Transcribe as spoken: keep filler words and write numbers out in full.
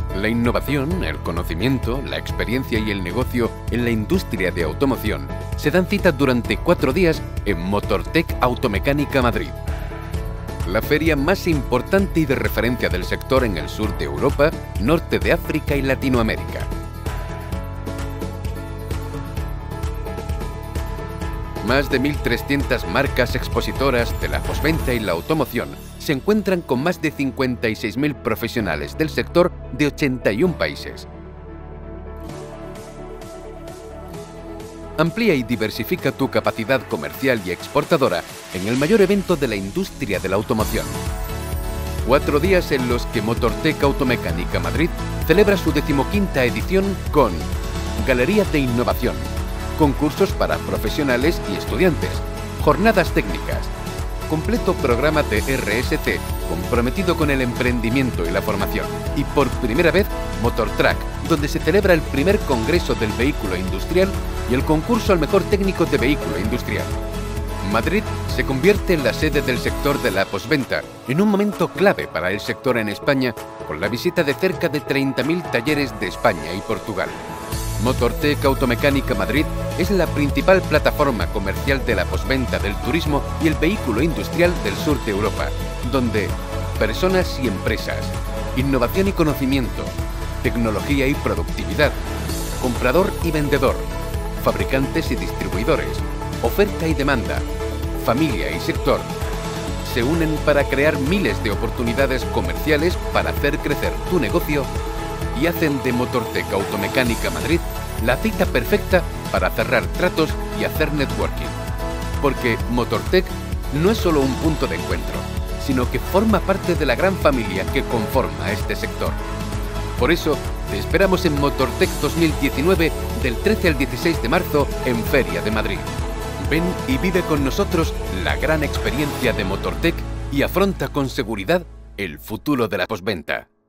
La innovación, el conocimiento, la experiencia y el negocio en la industria de automoción se dan cita durante cuatro días en Motortech Automecánica Madrid, la feria más importante y de referencia del sector en el sur de Europa, norte de África y Latinoamérica. Más de mil trescientas marcas expositoras de la postventa y la automoción se encuentran con más de cincuenta y seis mil profesionales del sector de ochenta y un países. Amplía y diversifica tu capacidad comercial y exportadora en el mayor evento de la industria de la automoción. Cuatro días en los que Motortech Automecánica Madrid celebra su decimoquinta edición con Galería de Innovación, concursos para profesionales y estudiantes, jornadas técnicas, completo programa de R S C comprometido con el emprendimiento y la formación, y por primera vez Motortrack, donde se celebra el primer congreso del vehículo industrial y el concurso al mejor técnico de vehículo industrial. Madrid se convierte en la sede del sector de la postventa, en un momento clave para el sector en España, con la visita de cerca de treinta mil talleres de España y Portugal. Motortech Automecánica Madrid es la principal plataforma comercial de la postventa del turismo y el vehículo industrial del sur de Europa, donde personas y empresas, innovación y conocimiento, tecnología y productividad, comprador y vendedor, fabricantes y distribuidores, oferta y demanda, familia y sector, se unen para crear miles de oportunidades comerciales para hacer crecer tu negocio y hacen de Motortech Automecánica Madrid la cita perfecta para cerrar tratos y hacer networking. Porque Motortech no es solo un punto de encuentro, sino que forma parte de la gran familia que conforma este sector. Por eso, te esperamos en Motortech dos mil diecinueve del trece al dieciséis de marzo en Feria de Madrid. Ven y vive con nosotros la gran experiencia de Motortech y afronta con seguridad el futuro de la postventa.